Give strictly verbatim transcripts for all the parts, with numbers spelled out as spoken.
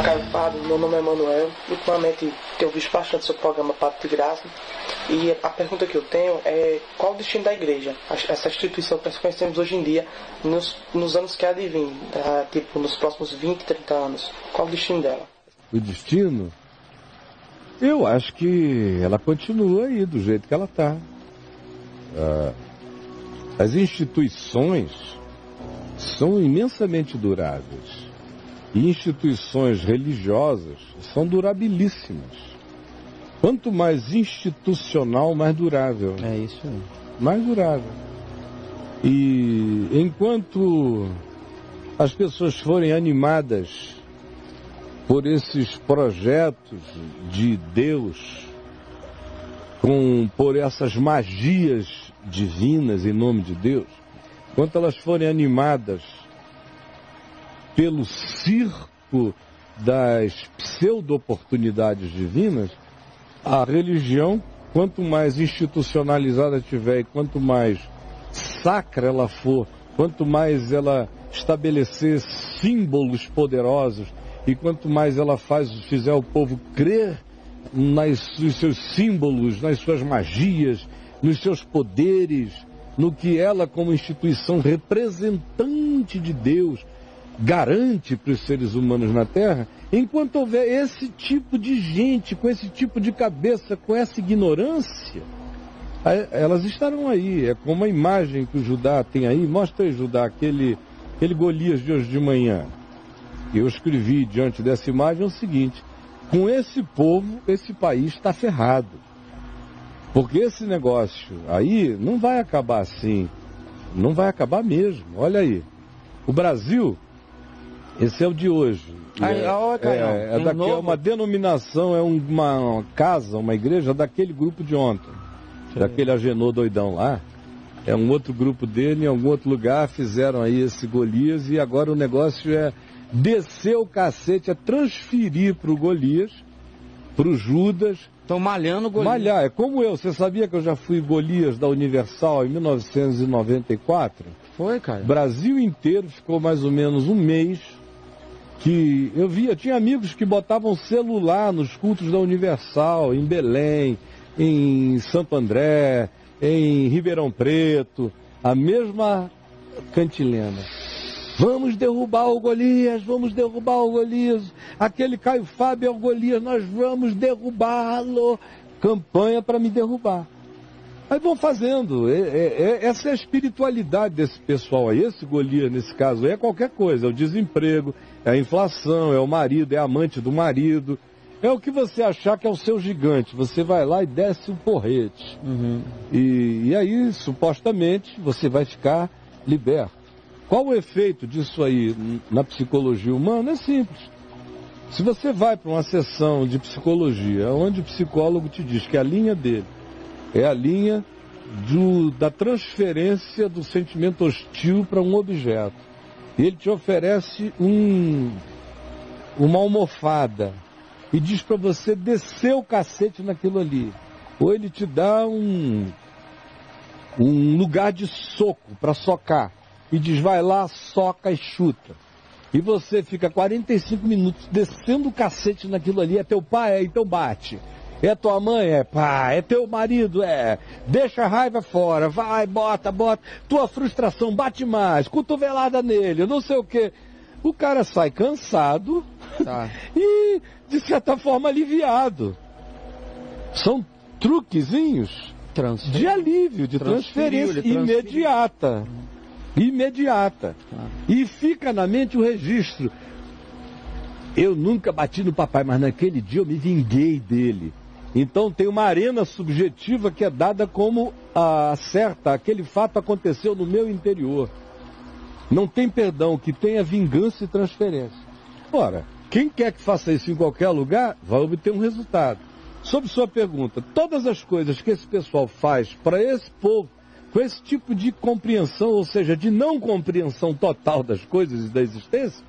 Caio Fábio, meu nome é Manuel. Ultimamente tenho visto bastante sobre o programa Padre de Graça. E a pergunta que eu tenho é qual o destino da igreja? Essa instituição que nós conhecemos hoje em dia, nos, nos anos que há de vir, tá? Tipo nos próximos vinte, trinta anos. Qual o destino dela? O destino? Eu acho que ela continua aí do jeito que ela está. Ah, as instituições são imensamente duráveis. E instituições religiosas são durabilíssimas. Quanto mais institucional, mais durável. É isso aí. Mais durável. E enquanto as pessoas forem animadas por esses projetos de Deus, com, por essas magias divinas em nome de Deus, enquanto elas forem animadas pelo circo das pseudo-oportunidades divinas, a religião, quanto mais institucionalizada tiver e quanto mais sacra ela for, quanto mais ela estabelecer símbolos poderosos e quanto mais ela faz, fizer o povo crer nas, nos seus símbolos, nas suas magias, nos seus poderes, no que ela, como instituição representante de Deus, garante para os seres humanos na Terra, enquanto houver esse tipo de gente, com esse tipo de cabeça, com essa ignorância, elas estarão aí. É como a imagem que o Judá tem aí. Mostra aí, Judá, aquele, aquele Golias de hoje de manhã. Eu escrevi diante dessa imagem o seguinte: com esse povo, esse país está ferrado. Porque esse negócio aí não vai acabar assim. Não vai acabar mesmo. Olha aí. O Brasil, esse é o de hoje. Aí, é, olha, é, é, daqui, é uma denominação, é uma, uma casa, uma igreja daquele grupo de ontem. Sim. Daquele Agenor doidão lá. É um outro grupo dele, em algum outro lugar, fizeram aí esse Golias e agora o negócio é descer o cacete, é transferir para o Golias, para o Judas. Estão malhando o Golias. Malhar, é como eu. Você sabia que eu já fui Golias da Universal em mil novecentos e noventa e quatro? Foi, cara. O Brasil inteiro ficou mais ou menos um mês que eu via, tinha amigos que botavam celular nos cultos da Universal, em Belém, em Santo André, em Ribeirão Preto, a mesma cantilena. Vamos derrubar o Golias, vamos derrubar o Golias. Aquele Caio Fábio é o Golias, nós vamos derrubá-lo. Campanha para me derrubar. Aí vão fazendo. É, é, essa é a espiritualidade desse pessoal aí. Esse Golias, nesse caso, é qualquer coisa. É o desemprego, é a inflação, é o marido, é a amante do marido. É o que você achar que é o seu gigante. Você vai lá e desce um porrete. Uhum. E, e aí, supostamente, você vai ficar liberto. Qual o efeito disso aí na psicologia humana? É simples. Se você vai para uma sessão de psicologia, onde o psicólogo te diz que a linha dele é a linha do, da transferência do sentimento hostil para um objeto, e ele te oferece um, uma almofada e diz para você descer o cacete naquilo ali, ou ele te dá um, um lugar de soco para socar, e diz, vai lá, soca e chuta. E você fica quarenta e cinco minutos descendo o cacete naquilo ali. É teu pai? É, então bate. É tua mãe? É, pá. É teu marido? É. Deixa a raiva fora. Vai, bota, bota. Tua frustração, bate mais. Cotovelada nele, não sei o quê. O cara sai cansado tá. E, de certa forma, aliviado. São truquezinhos Transfer... de alívio, de transferência imediata. Imediata. Ah. E fica na mente o registro. Eu nunca bati no papai, mas naquele dia eu me vinguei dele. Então tem uma arena subjetiva que é dada como a certa. Aquele fato aconteceu no meu interior. Não tem perdão, que tenha vingança e transferência. Ora, quem quer que faça isso em qualquer lugar, vai obter um resultado. Sobre sua pergunta, todas as coisas que esse pessoal faz para esse povo, com esse tipo de compreensão, ou seja, de não compreensão total das coisas e da existência,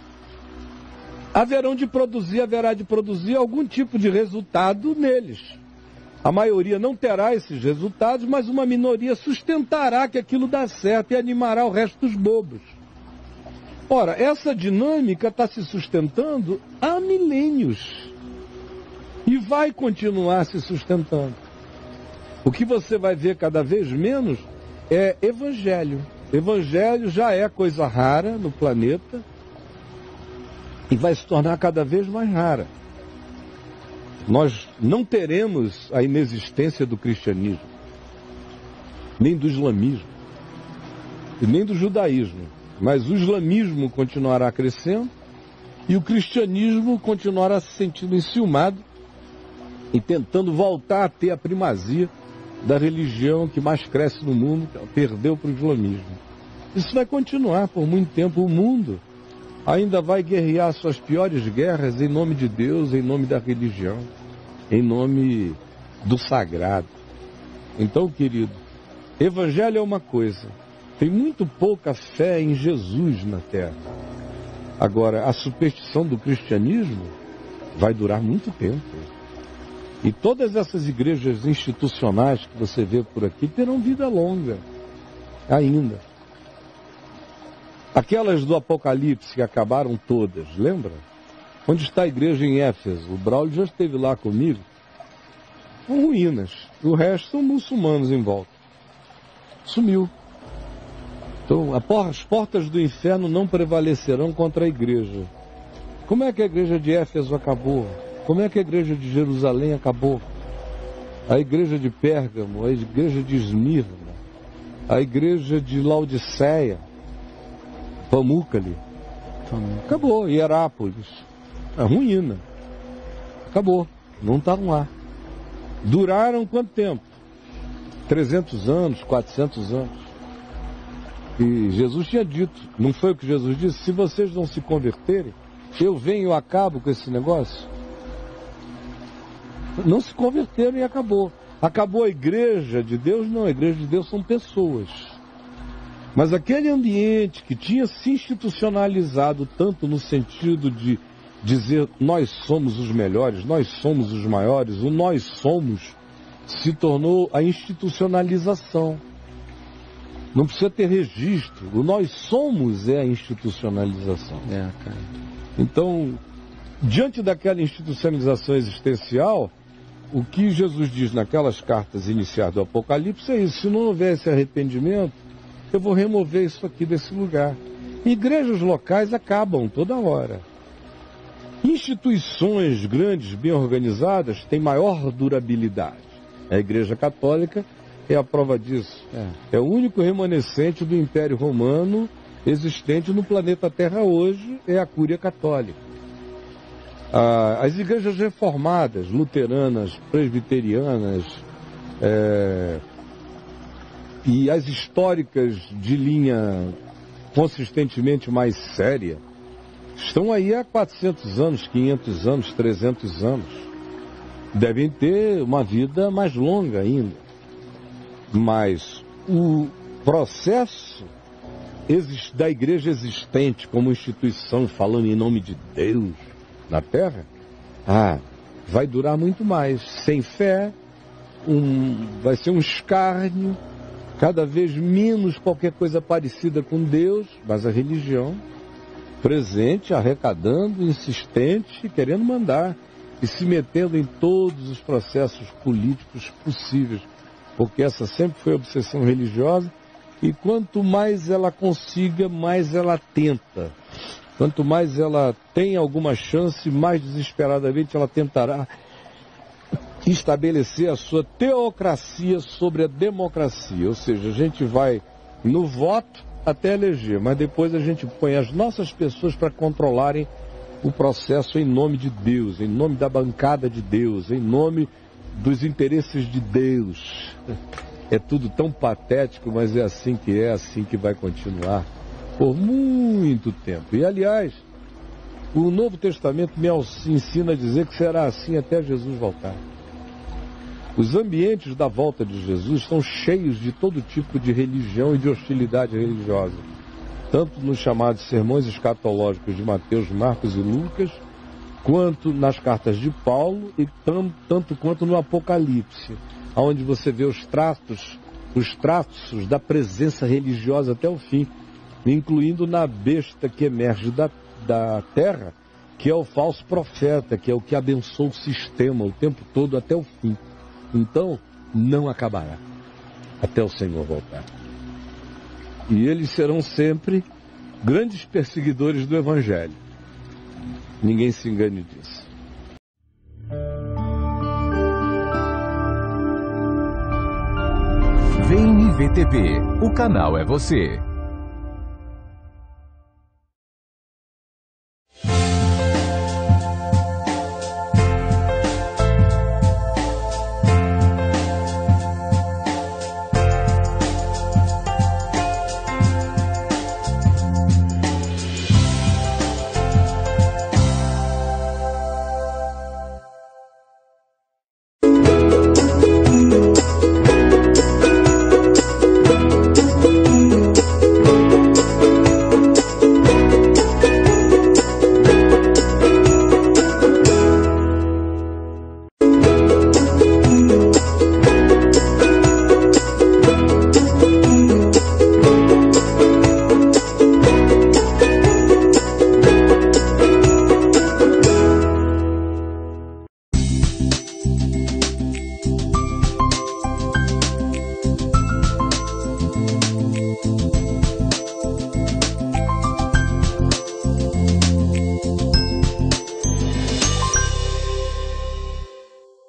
haverão de produzir, haverá de produzir algum tipo de resultado neles. A maioria não terá esses resultados, mas uma minoria sustentará que aquilo dá certo e animará o resto dos bobos. Ora, essa dinâmica está se sustentando há milênios e vai continuar se sustentando. O que você vai ver cada vez menos é evangelho. Evangelho já é coisa rara no planeta e vai se tornar cada vez mais rara. Nós não teremos a inexistência do cristianismo, nem do islamismo, e nem do judaísmo. Mas o islamismo continuará crescendo e o cristianismo continuará se sentindo enciumado e tentando voltar a ter a primazia da religião que mais cresce no mundo, perdeu para o islamismo. Isso vai continuar por muito tempo. O mundo ainda vai guerrear suas piores guerras em nome de Deus, em nome da religião, em nome do sagrado. Então, querido, evangelho é uma coisa. Tem muito pouca fé em Jesus na Terra. Agora, a superstição do cristianismo vai durar muito tempo. E todas essas igrejas institucionais que você vê por aqui terão vida longa ainda. Aquelas do Apocalipse que acabaram todas, lembra? Onde está a igreja em Éfeso? O Braulio já esteve lá comigo. São ruínas. O resto são muçulmanos em volta. Sumiu. Então, as portas do inferno não prevalecerão contra a igreja. Como é que a igreja de Éfeso acabou? Como é que a igreja de Jerusalém acabou? A igreja de Pérgamo, a igreja de Esmirna, a igreja de Laodiceia, Pamúcali, acabou. Hierápolis, a ruína, acabou, não estavam lá. Duraram quanto tempo? trezentos anos, quatrocentos anos. E Jesus tinha dito, não foi o que Jesus disse? Se vocês não se converterem, eu venho e acabo com esse negócio. Não se converteram e acabou. Acabou a igreja de Deus? Não, a igreja de Deus são pessoas. Mas aquele ambiente que tinha se institucionalizado tanto no sentido de dizer nós somos os melhores, nós somos os maiores, o nós somos, se tornou a institucionalização. Não precisa ter registro. O nós somos é a institucionalização. É, cara. Então, diante daquela institucionalização existencial, o que Jesus diz naquelas cartas iniciais do Apocalipse é isso: se não houver esse arrependimento, eu vou remover isso aqui desse lugar. Igrejas locais acabam toda hora. Instituições grandes, bem organizadas, têm maior durabilidade. A Igreja Católica é a prova disso. É, é o único remanescente do Império Romano existente no planeta Terra hoje, é a Cúria Católica. Ah, as igrejas reformadas, luteranas, presbiterianas, é, e as históricas de linha consistentemente mais séria, estão aí há quatrocentos anos, quinhentos anos, trezentos anos. Devem ter uma vida mais longa ainda. Mas o processo da igreja existente como instituição, falando em nome de Deus na Terra, ah, vai durar muito mais. Sem fé, um, vai ser um escárnio, cada vez menos qualquer coisa parecida com Deus, mas a religião presente, arrecadando, insistente, querendo mandar e se metendo em todos os processos políticos possíveis, porque essa sempre foi a obsessão religiosa, e quanto mais ela consiga, mais ela tenta. Quanto mais ela tem alguma chance, mais desesperadamente ela tentará estabelecer a sua teocracia sobre a democracia. Ou seja, a gente vai no voto até eleger, mas depois a gente põe as nossas pessoas para controlarem o processo em nome de Deus, em nome da bancada de Deus, em nome dos interesses de Deus. É tudo tão patético, mas é assim que é, assim que vai continuar por muito tempo. E, aliás, o Novo Testamento me ensina a dizer que será assim até Jesus voltar. Os ambientes da volta de Jesus estão cheios de todo tipo de religião e de hostilidade religiosa, tanto nos chamados sermões escatológicos de Mateus, Marcos e Lucas, quanto nas cartas de Paulo e tanto, tanto quanto no Apocalipse, onde você vê os traços, os traços da presença religiosa até o fim. incluindo na besta que emerge da, da terra, que é o falso profeta, que é o que abençoa o sistema o tempo todo até o fim. Então, não acabará até o Senhor voltar. E eles serão sempre grandes perseguidores do Evangelho. Ninguém se engane disso. V N V T V, o canal é você.